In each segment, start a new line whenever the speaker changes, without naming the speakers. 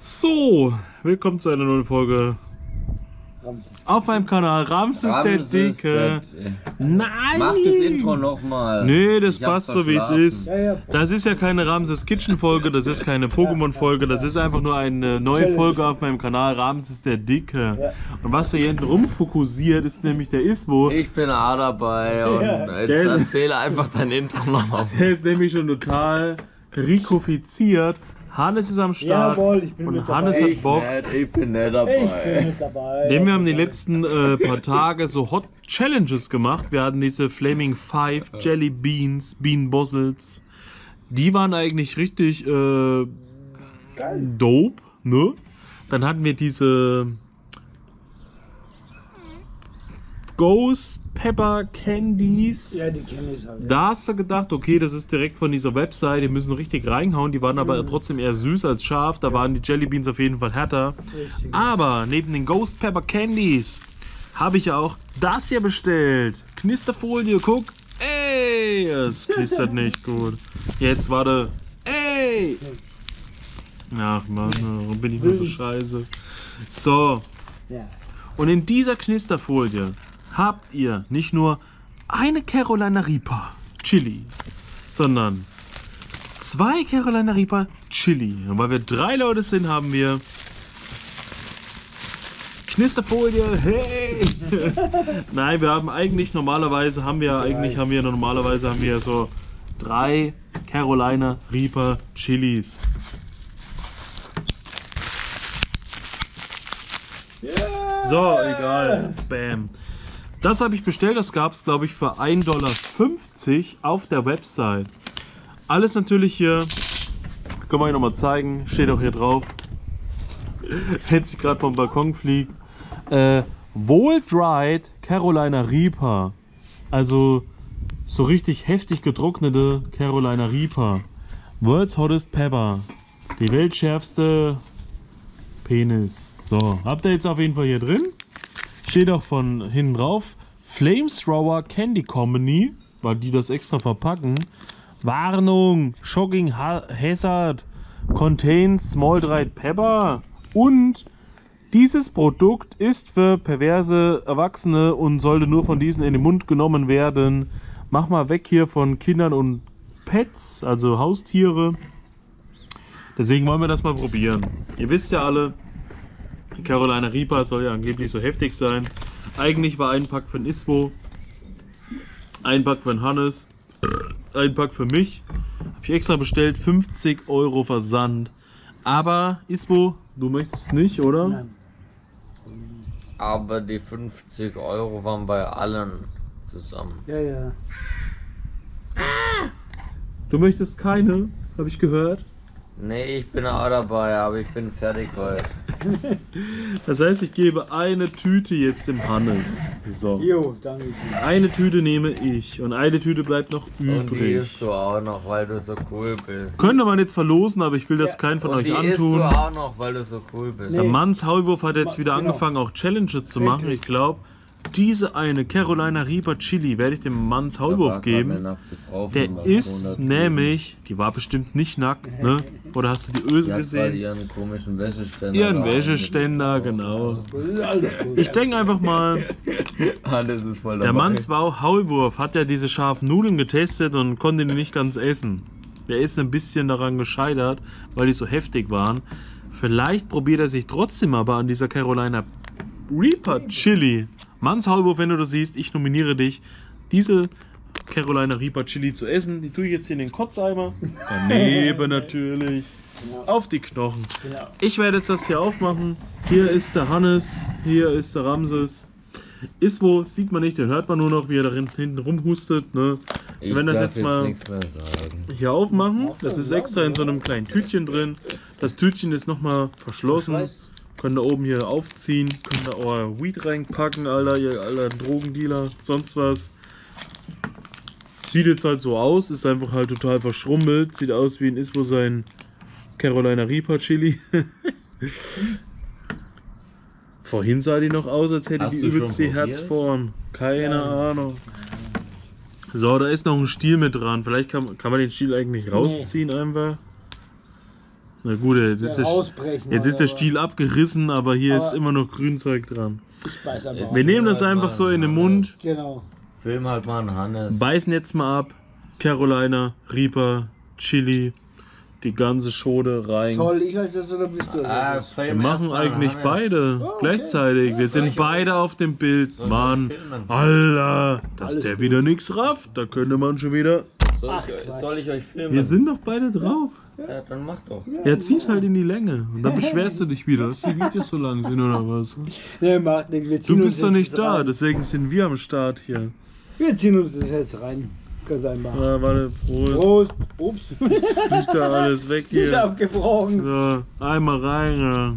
So, willkommen zu einer neuen Folge auf meinem Kanal. Ramses der Dicke. Nein!
Mach das Intro nochmal.
Nee, das passt so wie es ist. Das ist ja keine Ramses Kitchen Folge, das ist keine Pokémon Folge, das ist einfach nur eine neue Folge auf meinem Kanal Ramses der Dicke. Und was da hier hinten rumfokussiert, ist nämlich der Ismo.
Ich bin auch dabei und jetzt erzähle einfach dein Intro nochmal.
Der ist nämlich schon total rikofiziert. Hannes ist am Start.
Jawohl, ich bin
und
mit
Hannes
dabei.
hat Bock.
Ich bin nicht
Ich bin
dabei.
mit dabei.
Denn wir haben die letzten paar Tage so Hot Challenges gemacht. Wir hatten diese Flaming Five Jelly Beans, Bean Bozzles. Die waren eigentlich richtig dope, ne? Dann hatten wir diese Ghost Pepper Candies.
Ja, die kenne ich halt.
Da hast du gedacht, okay, das ist direkt von dieser Website, die müssen richtig reinhauen. Die waren aber trotzdem eher süß als scharf. Da waren die Jelly Beans auf jeden Fall härter.
Richtig.
Aber neben den Ghost Pepper Candies habe ich auch das hier bestellt. Knisterfolie, guck. Ey, es knistert nicht gut. Jetzt warte. Ey. Ach Mann, warum bin ich nur so scheiße? So.
Ja.
Und in dieser Knisterfolie habt ihr nicht nur eine Carolina Reaper Chili, sondern 2 Carolina Reaper Chili. Und weil wir 3 Leute sind, haben wir Knisterfolie. Hey! Nein, wir haben eigentlich normalerweise haben wir so 3 Carolina Reaper Chilis. So, egal. Bam. Das habe ich bestellt, das gab es, glaube ich, für 1,50 $ auf der Website. Alles natürlich hier, können wir euch nochmal zeigen, steht auch hier drauf. Wenn sie gerade vom Balkon fliegt. Wohl-dried Carolina Reaper. Also so richtig heftig getrocknete Carolina Reaper. World's Hottest Pepper. Die weltschärfste Penis. So, habt ihr jetzt auf jeden Fall hier drin. Steht auch von hinten drauf. Flamethrower Candy Company, weil die das extra verpacken. Warnung, Shocking Hazard, contains small dried pepper. Und dieses Produkt ist für perverse Erwachsene und sollte nur von diesen in den Mund genommen werden. Mach mal weg hier von Kindern und Pets, also Haustiere. Deswegen wollen wir das mal probieren. Ihr wisst ja alle, Carolina Reaper soll ja angeblich so heftig sein. Eigentlich war ein Pack für den Ismo, ein Pack für den Hannes, ein Pack für mich. Habe ich extra bestellt, 50 € Versand. Aber Ismo, du möchtest nicht, oder?
Nein.
Aber die 50 € waren bei allen zusammen.
Ja, ja.
Du möchtest keine, habe ich gehört.
Nee, ich bin auch dabei, aber ich bin fertig heute.
Das heißt, ich gebe eine Tüte jetzt dem Hannes. So.
Jo, danke schön.
Eine Tüte nehme ich und eine Tüte bleibt noch
Und die
übrig.
isst du auch noch, weil du so cool bist.
Könnte man jetzt verlosen, aber ich will das keinen von
Und
euch
die isst
antun.
du auch noch, weil du so cool bist.
Der
Nee.
Manns Haulwurf hat jetzt wieder
Genau.
angefangen, auch Challenges zu machen. Ich glaube, diese eine Carolina Reaper Chili werde ich dem Manns Haulwurf geben. Der ist nämlich, die war bestimmt nicht nackt, ne? Oder hast du die Öse
Die hat
gesehen?
gerade ihren komischen Wäscheständer.
Ihren
da
Wäscheständer, genau.
Alles gut.
Ich denke einfach mal,
Alles ist voll
der
dabei.
Manns Haulwurf hat ja diese scharfen Nudeln getestet und konnte die nicht ganz essen. Der ist ein bisschen daran gescheitert, weil die so heftig waren. Vielleicht probiert er sich trotzdem aber an dieser Carolina Reaper Chili. Manns Haulwurf, wenn du das siehst, ich nominiere dich, diese Carolina Reaper Chili zu essen. Die tue ich jetzt hier in den Kotzeimer. Daneben natürlich. Auf die Knochen.
Genau.
Ich werde jetzt das hier aufmachen. Hier ist der Hannes, hier ist der Ramses. Ismo sieht man nicht, den hört man nur noch, wie er da hinten rumhustet. Ne?
Ich
Wenn das
darf
jetzt mal
nichts mehr sagen.
hier aufmachen, das ist extra in so einem kleinen Tütchen drin. Das Tütchen ist nochmal verschlossen. Könnt ihr oben hier aufziehen, könnt ihr euer Weed reinpacken, Alter, ihr alter Drogendealer, sonst was. Sieht jetzt halt so aus, ist einfach halt total verschrumpelt. Sieht aus wie ein Ismo sein Carolina Reaper Chili. Vorhin sah die noch aus, als hätte
Hast
die
du schon
übelst die
probiert?
Herzform. Keine Ahnung. So, da ist noch ein Stiel mit dran. Vielleicht kann man den Stiel eigentlich rausziehen einfach. Na gut, jetzt ist,
rausbrechen.
jetzt ist der
aber
Stiel abgerissen, aber hier ist
Aber-
immer noch Grünzeug dran.
Ich weiß einfach
Wir
auch.
nehmen das einfach so in den Mund,
Genau.
Film halt mal einen Hannes.
beißen jetzt mal ab. Carolina, Reaper, Chili, die ganze Schode rein.
Soll ich als das oder bist du als das?
Wir machen eigentlich beide gleichzeitig. Wir sind beide auf dem Bild. Mann,
filmen?
Alter, dass
Alles
der
gut.
wieder nichts rafft, da könnte man schon wieder.
Soll ich euch filmen?
Wir sind doch beide drauf.
Ja, dann mach doch.
Ja, zieh's halt in die Länge. Und dann beschwerst du dich wieder, dass die Videos so lang sind oder was.
Nee, macht nichts. Wir ziehen
Du
uns
bist doch
jetzt
nicht
das
da,
rein.
deswegen sind wir am Start hier.
Wir ziehen uns das jetzt rein. Ganz einfach.
Warte, Prost.
Prost. Ups.
Fliegt da alles weg
Ist
hier.
abgebrochen.
So, einmal rein. Ja.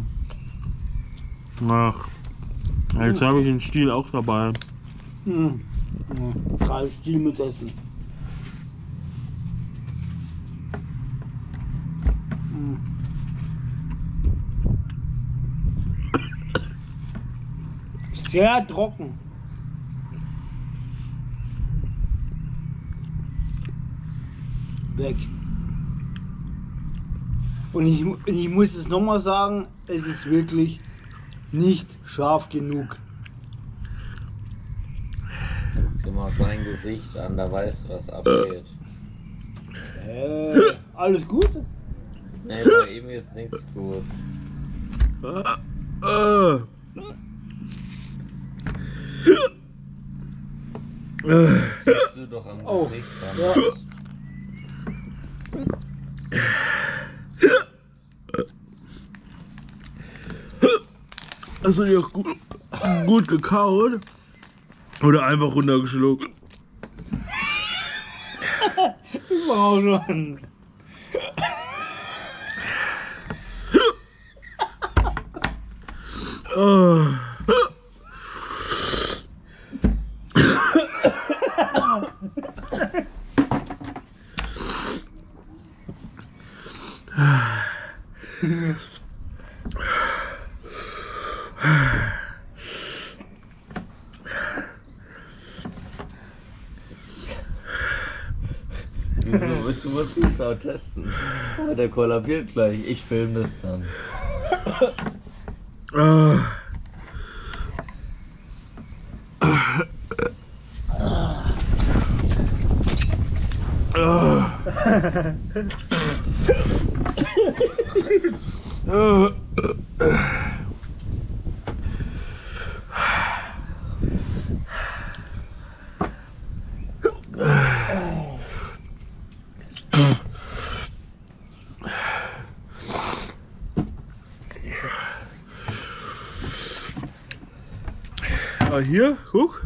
Ach, jetzt habe ich den Stiel auch dabei.
Hm. Ja. 3 Stiel mit Essen. Hm. Sehr trocken. Weg. Und ich muss es nochmal sagen, es ist wirklich nicht scharf genug.
Guck mal sein Gesicht an, da weißt du, was abgeht.
Alles gut?
Nee, bei ihm ist nichts gut. Siehst du doch am
Oh,
Gesicht an.
ja.
Hast du die auch gut gekaut? Oder einfach runtergeschluckt?
Ich war auch schon.
Du musst es auch testen. Aber der kollabiert gleich. Ich filme das dann.
Hier, guck.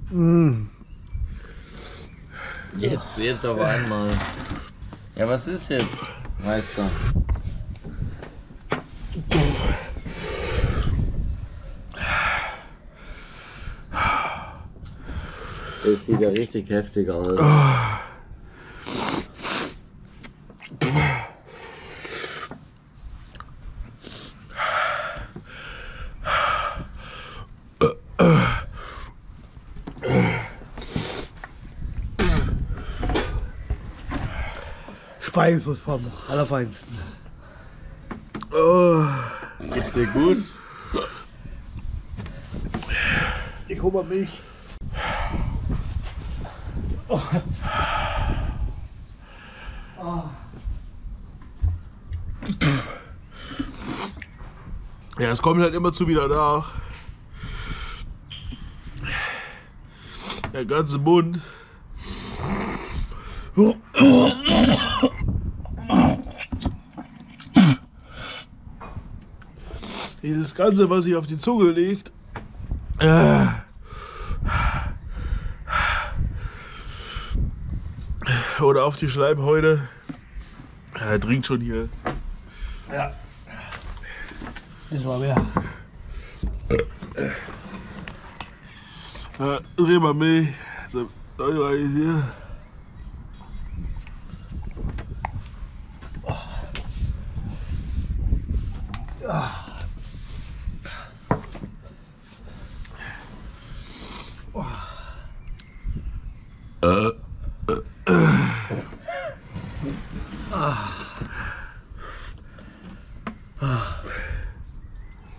Jetzt auf einmal. Ja, was ist jetzt, Meister? Das sieht ja richtig heftig aus.
Speisfuß vom Allerfeinsten.
Geht's dir gut?
Ich hol mal Milch.
Ja, es kommt halt immer zu wieder nach. Der ganze Mund. Dieses Ganze, was sich auf die Zunge legt. Oder auf die Schleimhäute. Er trinkt schon hier.
Ja. Das war mehr.
Dreh mal Milch. So, hier.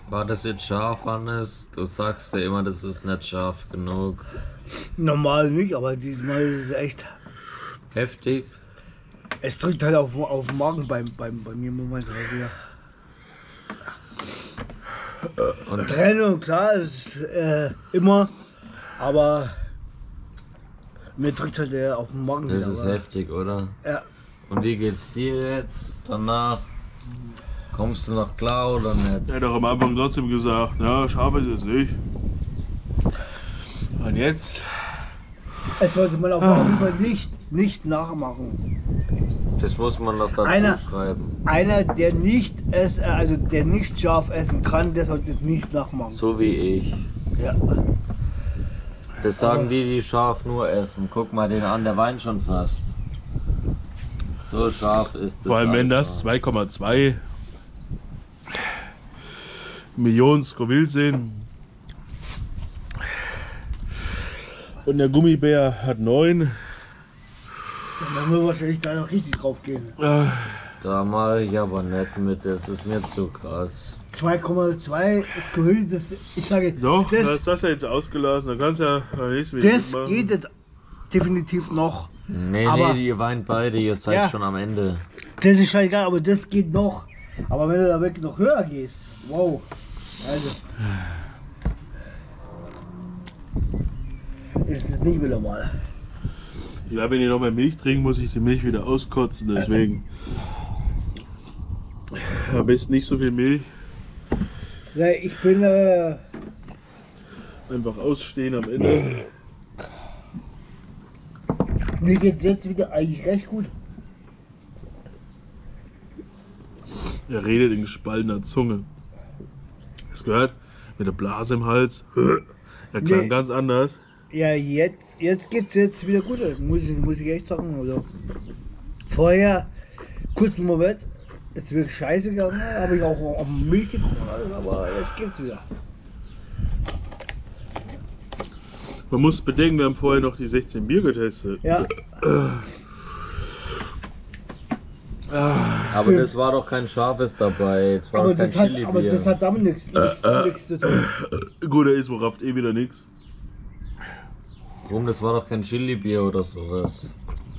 War das jetzt scharf, Hannes? Du sagst ja immer, das ist nicht scharf genug.
Normal nicht, aber diesmal ist es echt.
Heftig.
Es drückt halt auf den Magen bei mir im Moment halt wieder.
Und
Trennung, klar, ist immer, aber mir drückt halt auf den Magen
das
wieder.
ist
aber,
heftig, oder?
ja,
Und wie geht's dir jetzt danach? Kommst du noch klar oder nicht?
Er hat doch am Anfang trotzdem gesagt, ja, scharf ist es nicht. Und jetzt?
es sollte man auf jeden Fall nicht nachmachen.
Das muss man noch dazu schreiben.
Einer, der nicht scharf essen kann, der sollte es nicht nachmachen.
So wie ich.
Ja.
Das sagen die scharf nur essen. Guck mal den an, der weint schon fast. So scharf ist es.
Vor allem wenn das
einfach.
2,2 Millionen Scoville sind. Und der Gummibär hat 9.
Dann werden wir wahrscheinlich da noch richtig drauf gehen.
Da mache ich aber nicht mit, das ist mir zu krass.
2,2 Scoville, ich sage,
Doch,
das,
hast das ja jetzt ausgelassen. Da kannst du ja nichts mehr
das
mitmachen.
geht jetzt definitiv noch.
Nee,
Aber-
nee, ihr weint beide, ihr seid
Ja.
schon am Ende.
Das ist scheißegal, aber das geht noch. Aber wenn du da wirklich noch höher gehst, wow. Also. Ist das nicht mehr normal.
Ja, wenn ich noch mehr Milch trinke, muss ich die Milch wieder auskotzen. Deswegen am besten nicht so viel Milch.
Ja, ich bin
Einfach ausstehen am Ende.
mir geht's jetzt wieder eigentlich recht gut.
Er redet in gespaltener Zunge. Hast du gehört? Mit der Blase im Hals. Er klang
Nee.
ganz anders.
Ja, jetzt geht's jetzt wieder gut. Muss ich echt sagen. Also. Vorher, kurzen Moment, jetzt wirklich scheiße gegangen, habe ich auch auf Milch getrunken, alles, aber jetzt geht's wieder.
Man muss bedenken, wir haben vorher noch die 16 Bier getestet.
Ja,
Aber
Stimmt.
das war doch kein scharfes dabei, es war
aber
doch kein
das hat damit nichts zu tun.
Gut, er ist wohl rafft eh wieder nichts.
Warum, das war doch kein Chili-Bier oder sowas.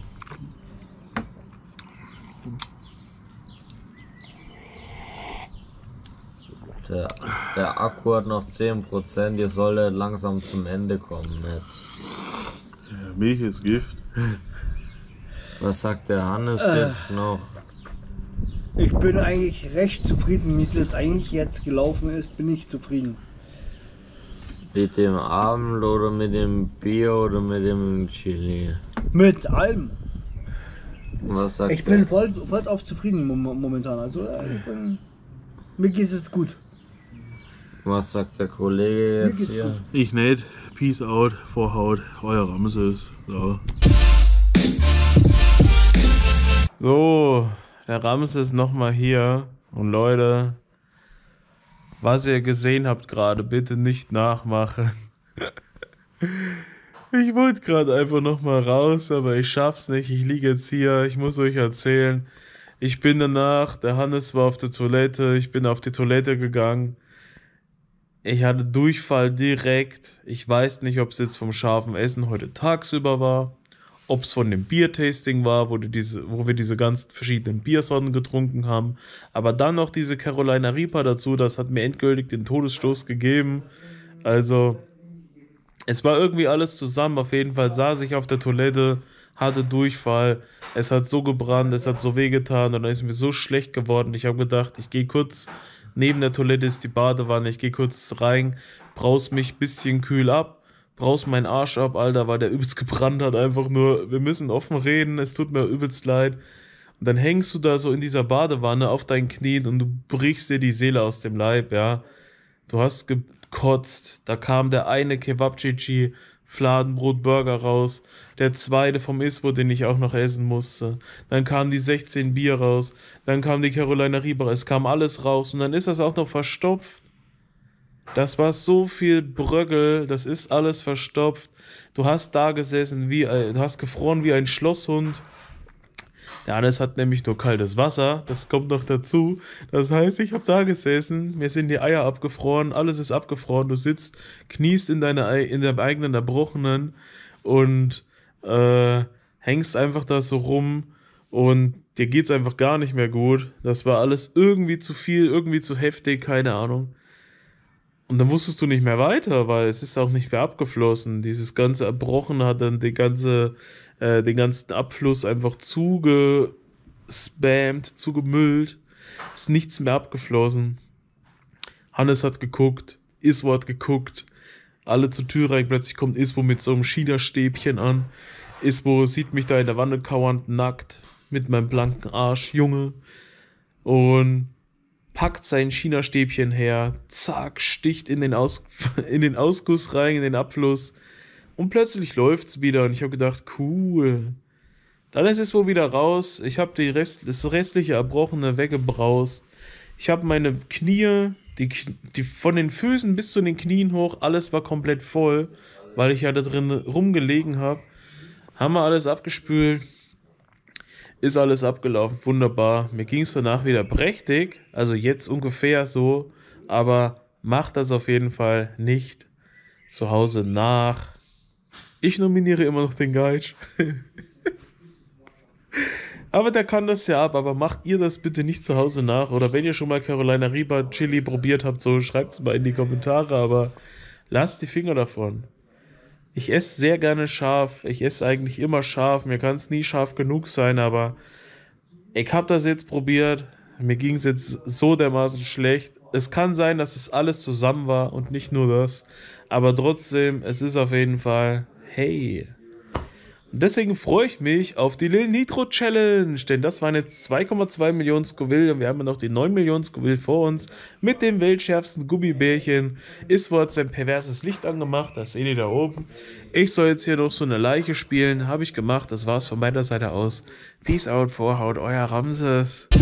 Der Akku hat noch 10%, ihr solltet langsam zum Ende kommen jetzt.
Milch ist Gift.
Was sagt der Hannes jetzt noch?
Ich bin eigentlich recht zufrieden, wie es jetzt eigentlich jetzt gelaufen ist, bin ich zufrieden.
Mit dem Abend oder mit dem Bier oder mit dem Chili?
Mit allem.
Was sagt
Ich bin voll auf zufrieden momentan. Also mir geht es gut.
Was sagt der Kollege
Mir
jetzt
geht's
hier?
gut.
Ich nicht. Peace out, Vorhaut, euer Ramses. So. So, der Ramses nochmal hier. Und Leute, was ihr gesehen habt gerade, bitte nicht nachmachen. Ich wollte gerade einfach nochmal raus, aber ich schaff's nicht. Ich liege jetzt hier, ich muss euch erzählen. Ich bin danach, der Hannes war auf der Toilette, ich bin auf die Toilette gegangen. Ich hatte Durchfall direkt. Ich weiß nicht, ob es jetzt vom scharfen Essen heute tagsüber war, ob es von dem Biertasting war, wo wir diese ganzen verschiedenen Biersorten getrunken haben. Aber dann noch diese Carolina Reaper dazu, das hat mir endgültig den Todesstoß gegeben. Also, es war irgendwie alles zusammen. Auf jeden Fall saß ich auf der Toilette, hatte Durchfall. Es hat so gebrannt, es hat so wehgetan und dann ist mir so schlecht geworden. Ich habe gedacht, ich gehe kurz, neben der Toilette ist die Badewanne, ich gehe kurz rein, braus mich ein bisschen kühl ab, braus meinen Arsch ab, Alter, weil der übelst gebrannt hat. Einfach nur, wir müssen offen reden, es tut mir übelst leid. Und dann hängst du da so in dieser Badewanne auf deinen Knien und du brichst dir die Seele aus dem Leib, ja. Du hast gekotzt, da kam der eine Kebabchichi, Fladenbrot, Burger raus, der zweite vom Iswo, den ich auch noch essen musste. Dann kamen die 16 Bier raus, dann kam die Carolina Reaper, es kam alles raus und dann ist das auch noch verstopft. Das war so viel Bröggel, das ist alles verstopft. Du hast da gesessen, du hast gefroren wie ein Schlosshund. Der Hannes hat nämlich nur kaltes Wasser, das kommt noch dazu. Das heißt, ich habe da gesessen, mir sind die Eier abgefroren, alles ist abgefroren. Du sitzt, kniest in deinem eigenen Erbrochenen und hängst einfach da so rum und dir geht's einfach gar nicht mehr gut. Das war alles irgendwie zu viel, irgendwie zu heftig, keine Ahnung. Und dann wusstest du nicht mehr weiter, weil es ist auch nicht mehr abgeflossen. Dieses ganze Erbrochene hat dann den ganzen Abfluss einfach zugespammt, zugemüllt. Ist nichts mehr abgeflossen. Hannes hat geguckt, Iswo hat geguckt. Alle zur Tür rein, plötzlich kommt Iswo mit so einem China-Stäbchen an. Iswo sieht mich da in der Wanne kauernd, nackt, mit meinem blanken Arsch, Junge. Und packt sein China-Stäbchen her, zack, sticht in den Ausguss rein, in den Abfluss. Und plötzlich läuft's wieder und ich habe gedacht, cool. Dann ist es wohl wieder raus. Ich habe das restliche Erbrochene weggebraust. Ich habe meine Knie, die von den Füßen bis zu den Knien hoch, alles war komplett voll, weil ich ja da drin rumgelegen habe. Haben wir alles abgespült. Ist alles abgelaufen, wunderbar. Mir ging es danach wieder prächtig, also jetzt ungefähr so, aber macht das auf jeden Fall nicht zu Hause nach. Ich nominiere immer noch den Geitsch. Aber der kann das ja ab, aber macht ihr das bitte nicht zu Hause nach. Oder wenn ihr schon mal Carolina Reaper Chili probiert habt, so schreibt es mal in die Kommentare, aber lasst die Finger davon. Ich esse sehr gerne scharf. Ich esse eigentlich immer scharf. Mir kann es nie scharf genug sein, aber ich habe das jetzt probiert. Mir ging es jetzt so dermaßen schlecht. Es kann sein, dass es alles zusammen war und nicht nur das. Aber trotzdem, es ist auf jeden Fall, hey. Und deswegen freue ich mich auf die Lil Nitro Challenge, denn das waren jetzt 2,2 Millionen Scoville und wir haben ja noch die 9 Millionen Scoville vor uns mit dem weltschärfsten Gummibärchen. Iswo hat sein perverses Licht angemacht, das seht ihr da oben. Ich soll jetzt hier noch so eine Leiche spielen, habe ich gemacht, das war's von meiner Seite aus. Peace out, Vorhaut, euer Ramses.